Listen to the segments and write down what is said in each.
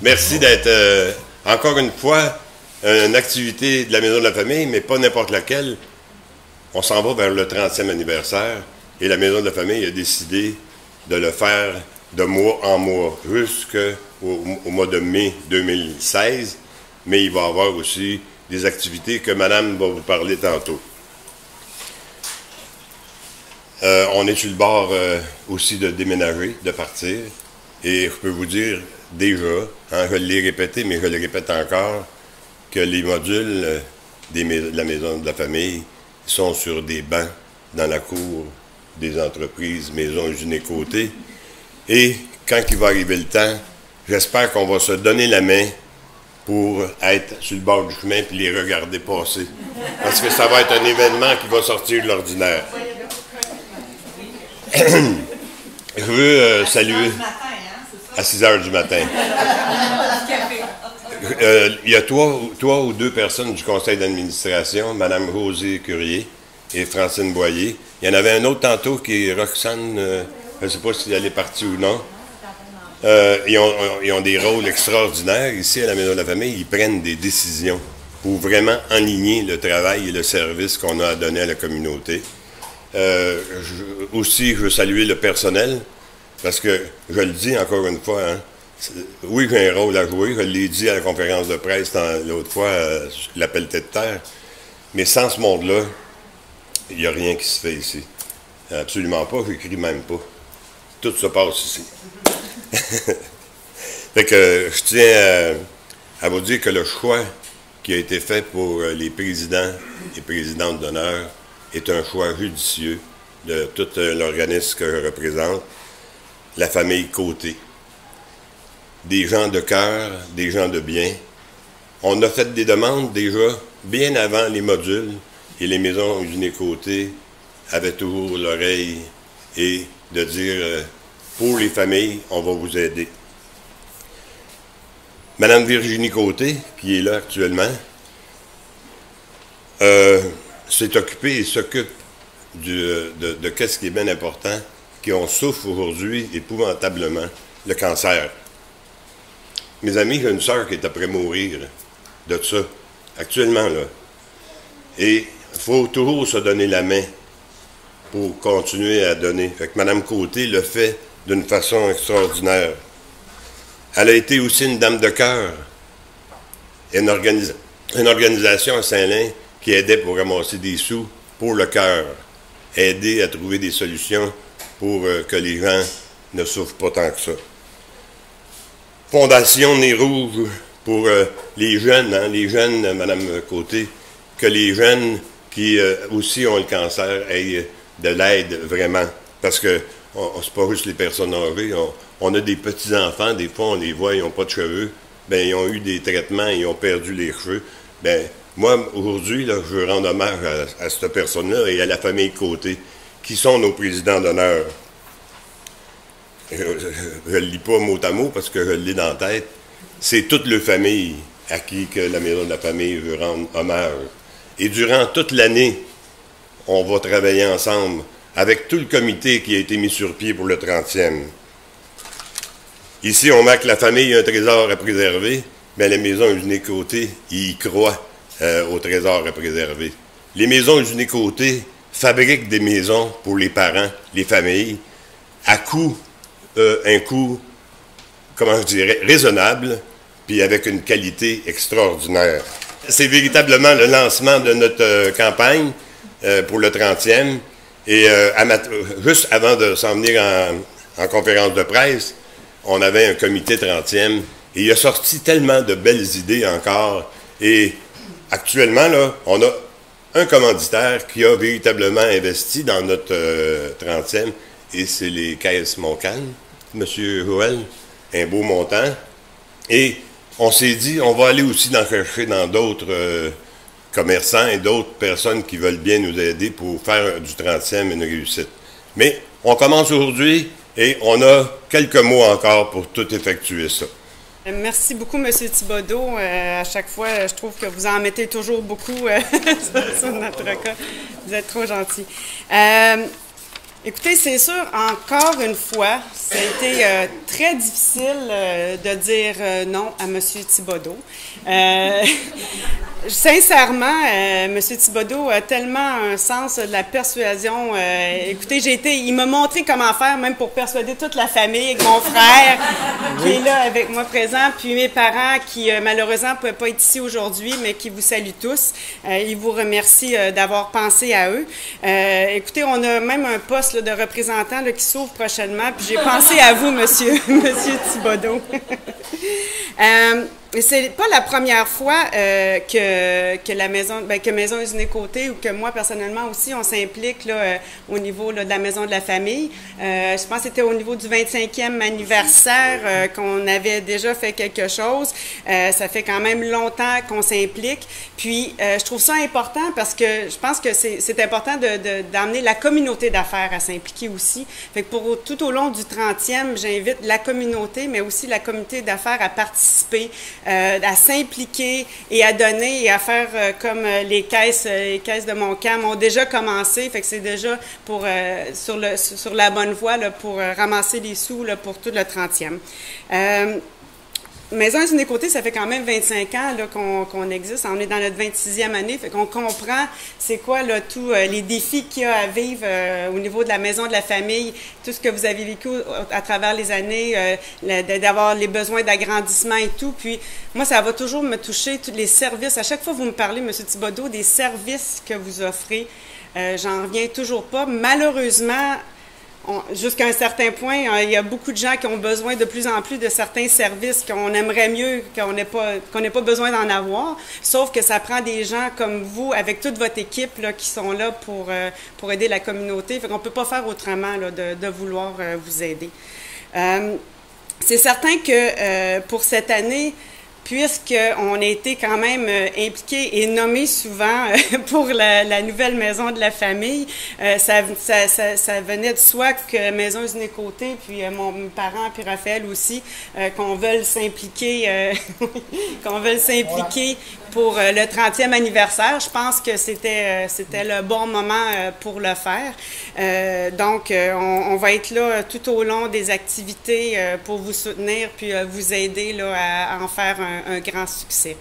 Merci d'être, encore une fois, une activité de la Maison de la Famille, mais pas n'importe laquelle. On s'en va vers le 30e anniversaire et la Maison de la Famille a décidé de le faire de mois en mois, jusqu'au mois de mai 2016. Mais il va y avoir aussi des activités que Madame va vous parler tantôt. On est sur le bord aussi de déménager, de partir. Et je peux vous dire déjà, je l'ai répété, mais je le répète encore, que les modules de la Maison de la Famille sont sur des bancs dans la cour des entreprises Maison Gynécôté. Et quand il va arriver le temps, j'espère qu'on va se donner la main pour être sur le bord du chemin et les regarder passer. Parce que ça va être un événement qui va sortir de l'ordinaire. Je veux saluer à 6 heures du matin. Il y a trois ou deux personnes du conseil d'administration, Mme Rosée Curier et Francine Boyer. Il y en avait un autre tantôt qui est Roxane, je ne sais pas si elle est partie ou non. Ils ont des rôles extraordinaires ici à la Maison de la Famille. Ils prennent des décisions pour vraiment enligner le travail et le service qu'on a à donner à la communauté. Aussi, je veux saluer le personnel, parce que, je le dis encore une fois, oui, j'ai un rôle à jouer, je l'ai dit à la conférence de presse l'autre fois, l'appel tête de terre, mais sans ce monde-là, il n'y a rien qui se fait ici. Absolument pas, j'écris même pas. Tout se passe ici. Fait que je tiens à vous dire que le choix qui a été fait pour les présidents et présidentes d'honneur est un choix judicieux de tout l'organisme que je représente, la famille Côté. Des gens de cœur, des gens de bien. On a fait des demandes déjà bien avant les modules et les maisons Gynécôté avaient toujours l'oreille et de dire pour les familles, on va vous aider. Madame Virginie Côté, qui est là actuellement, s'est occupée et s'occupe de qu'est-ce qui est bien important, qu'on souffre aujourd'hui épouvantablement, le cancer. Mes amis, j'ai une sœur qui est après mourir de ça, actuellement là. Et il faut toujours se donner la main pour continuer à donner. Fait que Mme Côté le fait d'une façon extraordinaire. Elle a été aussi une dame de cœur. Une organisation à Saint-Lin qui aidait pour ramasser des sous pour le cœur. Aider à trouver des solutions pour que les gens ne souffrent pas tant que ça. Fondation Nez Rouge pour les jeunes, Mme Côté, que les jeunes qui aussi ont le cancer aient de l'aide vraiment. Parce que c'est pas juste les personnes âgées, on a des petits-enfants, des fois on les voit, ils n'ont pas de cheveux, ben ils ont eu des traitements, ils ont perdu les cheveux. Ben moi, aujourd'hui, là, je veux rendre hommage à cette personne-là et à la famille Côté, qui sont nos présidents d'honneur. Je ne le lis pas mot à mot parce que je le lis dans la tête. C'est toute la famille à qui que la Maison de la Famille veut rendre hommage. Et durant toute l'année, on va travailler ensemble avec tout le comité qui a été mis sur pied pour le 30e. Ici, on marque la famille un trésor à préserver, mais la Maison Gynécôté, ils y croient au trésor à préserver. Les Maisons Gynécôté fabriquent des maisons pour les parents, les familles, à un coût, comment je dirais, raisonnable, puis avec une qualité extraordinaire. C'est véritablement le lancement de notre campagne pour le 30e. Et juste avant de s'en venir en conférence de presse, on avait un comité 30e et il a sorti tellement de belles idées encore. Et actuellement, là, on a un commanditaire qui a véritablement investi dans notre 30e et c'est les Caisses Montcalm, M. Joël, un beau montant. Et on s'est dit, on va aller aussi chercher dans d'autres commerçants et d'autres personnes qui veulent bien nous aider pour faire du 30e une réussite. Mais on commence aujourd'hui et on a quelques mois encore pour tout effectuer ça. Merci beaucoup, M. Thibodeau. À chaque fois, je trouve que vous en mettez toujours beaucoup sur notre cas. Vous êtes trop gentil. Écoutez, c'est sûr, encore une fois, ça a été très difficile de dire non à M. Thibodeau. Sincèrement, M. Thibodeau a tellement un sens de la persuasion. Écoutez, il m'a montré comment faire, même pour persuader toute la famille, avec mon frère qui est là avec moi présent, puis mes parents qui malheureusement ne pouvaient pas être ici aujourd'hui, mais qui vous saluent tous. Ils vous remercient d'avoir pensé à eux. Écoutez, on a même un poste là, de représentant là, qui s'ouvre prochainement, puis j'ai pensé à vous, monsieur Thibodeau. C'est pas la première fois que la maison, que Maison Usinée Côté ou que moi personnellement aussi, on s'implique là au niveau là, de la Maison de la Famille. Je pense que c'était au niveau du 25e anniversaire qu'on avait déjà fait quelque chose. Ça fait quand même longtemps qu'on s'implique. Puis je trouve ça important parce que je pense que c'est important d'amener la communauté d'affaires à s'impliquer aussi. Fait que tout au long du 30e, j'invite la communauté, mais aussi la communauté d'affaires à participer. À s'impliquer et à donner et à faire comme les caisses de Montcalm ont déjà commencé. Fait que c'est déjà sur la bonne voie là, pour ramasser les sous là, pour tout le 30e. Maison Usinée Côté, ça fait quand même 25 ans là, qu'on existe. On est dans notre 26e année. Fait qu'on comprend c'est quoi là, tous les défis qu'il y a à vivre au niveau de la Maison de la Famille, tout ce que vous avez vécu à travers les années, d'avoir les besoins d'agrandissement et tout. Puis moi, ça va toujours me toucher, tous les services. À chaque fois que vous me parlez, M. Thibodeau, des services que vous offrez, j'en reviens toujours pas. Malheureusement, jusqu'à un certain point, il y a beaucoup de gens qui ont besoin de plus en plus de certains services qu'on aimerait mieux, qu'on n'ait pas besoin d'en avoir. Sauf que ça prend des gens comme vous, avec toute votre équipe, là, qui sont là pour aider la communauté. Fait qu'on ne peut pas faire autrement là, de vouloir vous aider. C'est certain que pour cette année, puisqu'on a été quand même impliqué et nommé souvent pour la nouvelle Maison de la Famille, ça venait de soi que Maison Usinée Côté, puis mes parents, puis Raphaël aussi, qu'on veuille s'impliquer pour le 30e anniversaire. Je pense que c'était le bon moment pour le faire. Donc, on va être là tout au long des activités pour vous soutenir puis vous aider là, à en faire un grand succès.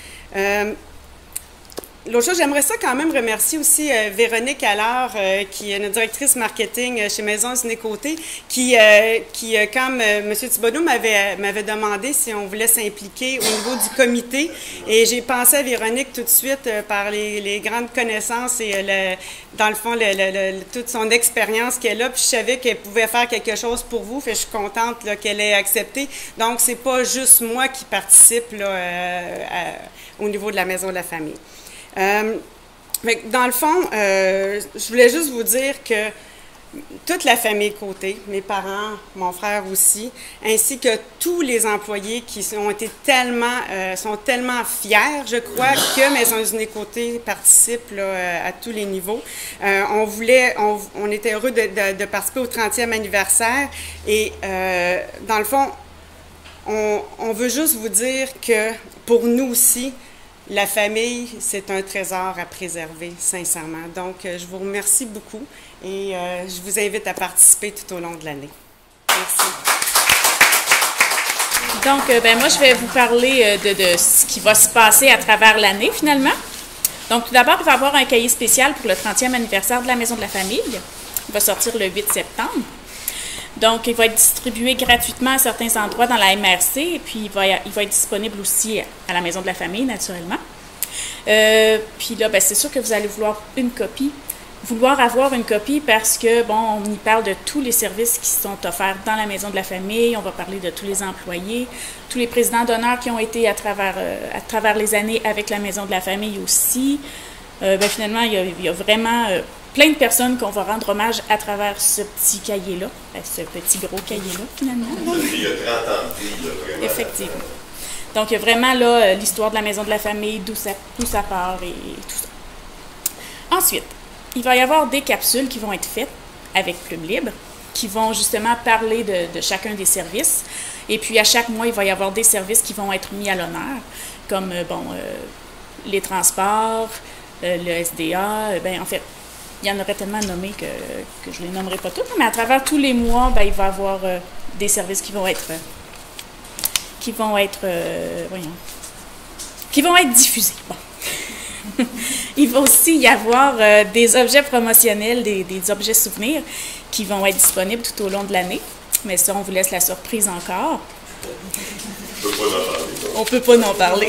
L'autre chose, j'aimerais ça quand même remercier aussi Véronique Allard, qui est notre directrice marketing chez Maison Usinée Côté, qui comme M. Thibodeau m'avait demandé si on voulait s'impliquer au niveau du comité. Et j'ai pensé à Véronique tout de suite par les grandes connaissances et dans le fond, toute son expérience qu'elle a. Puis je savais qu'elle pouvait faire quelque chose pour vous. Fait que je suis contente qu'elle ait accepté. Donc, c'est pas juste moi qui participe là, au niveau de la Maison de la Famille. Dans le fond, je voulais juste vous dire que toute la famille Côté, mes parents, mon frère aussi, ainsi que tous les employés qui sont tellement fiers, je crois, que Maison Usinée Côté participe là, à tous les niveaux. On était heureux de participer au 30e anniversaire et dans le fond, on veut juste vous dire que pour nous aussi, la famille, c'est un trésor à préserver, sincèrement. Donc, je vous remercie beaucoup et je vous invite à participer tout au long de l'année. Merci. Donc, moi, je vais vous parler de ce qui va se passer à travers l'année, finalement. Donc, tout d'abord, il va y avoir un cahier spécial pour le 30e anniversaire de la Maison de la Famille. Il va sortir le 8 septembre. Donc, il va être distribué gratuitement à certains endroits dans la MRC et puis il va être disponible aussi à la Maison de la Famille, naturellement. Puis là, c'est sûr que vous allez vouloir avoir une copie parce que, bon, on y parle de tous les services qui sont offerts dans la Maison de la Famille, on va parler de tous les employés, tous les présidents d'honneur qui ont été à travers les années avec la Maison de la Famille aussi. Finalement, il y a vraiment plein de personnes qu'on va rendre hommage à travers ce petit cahier-là, ce petit gros cahier-là, finalement. Il y a 30 ans de vie, là, vraiment. Effectivement. Donc, il y a vraiment là l'histoire de la Maison de la Famille, d'où ça part et tout ça. Ensuite, il va y avoir des capsules qui vont être faites avec Plume Libre, qui vont justement parler de chacun des services. Et puis, à chaque mois, il va y avoir des services qui vont être mis à l'honneur, comme, les transports, le SDA, en fait, il y en aurait tellement nommés que je ne les nommerai pas toutes, mais à travers tous les mois, ben, il va y avoir des services qui vont être diffusés. Bon. Il va aussi y avoir des objets promotionnels, des objets souvenirs qui vont être disponibles tout au long de l'année. Mais ça, on vous laisse la surprise encore. On peut pas en parler.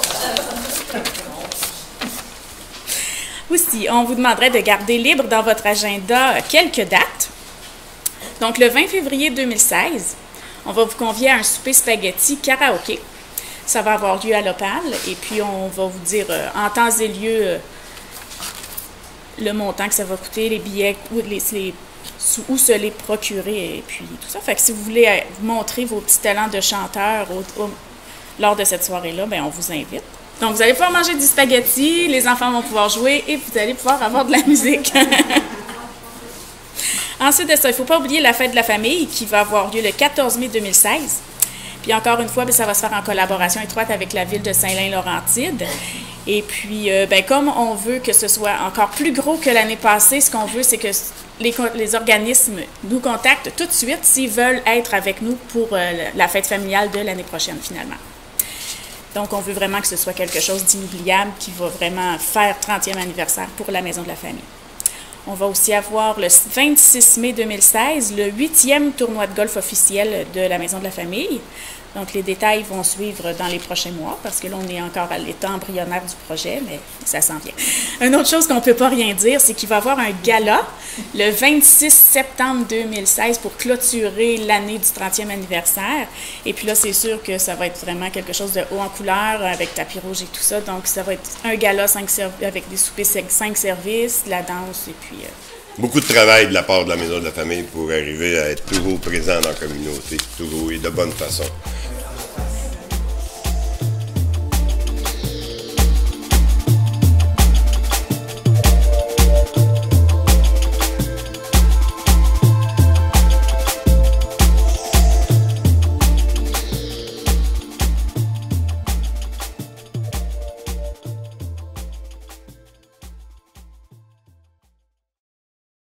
Aussi, on vous demanderait de garder libre dans votre agenda quelques dates. Donc, le 20 février 2016, on va vous convier à un souper spaghetti karaoké. Ça va avoir lieu à l'Opale et puis on va vous dire en temps et lieu le montant que ça va coûter, les billets, où se les procurer et puis tout ça. Fait que si vous voulez montrer vos petits talents de chanteur lors de cette soirée-là, ben on vous invite. Donc vous allez pouvoir manger du spaghetti, les enfants vont pouvoir jouer et vous allez pouvoir avoir de la musique. Ensuite de ça, il ne faut pas oublier la fête de la famille qui va avoir lieu le 14 mai 2016. Puis encore une fois, bien, ça va se faire en collaboration étroite avec la ville de Saint-Lin-Laurentide. Et puis, bien, comme on veut que ce soit encore plus gros que l'année passée, ce qu'on veut, c'est que les organismes nous contactent tout de suite s'ils veulent être avec nous pour la fête familiale de l'année prochaine, finalement. Donc, on veut vraiment que ce soit quelque chose d'inoubliable qui va vraiment faire 30e anniversaire pour la Maison de la Famille. On va aussi avoir le 26 mai 2016, le 8e tournoi de golf officiel de la Maison de la Famille. Donc, les détails vont suivre dans les prochains mois parce que là, on est encore à l'état embryonnaire du projet, mais ça s'en vient. Une autre chose qu'on ne peut pas rien dire, c'est qu'il va y avoir un gala le 26 septembre 2016 pour clôturer l'année du 30e anniversaire. Et puis là, c'est sûr que ça va être vraiment quelque chose de haut en couleur avec tapis rouge et tout ça. Donc, ça va être un gala avec des soupers 5 services, la danse et puis... Beaucoup de travail de la part de la Maison de la Famille pour arriver à être toujours présent dans la communauté, toujours et de bonne façon.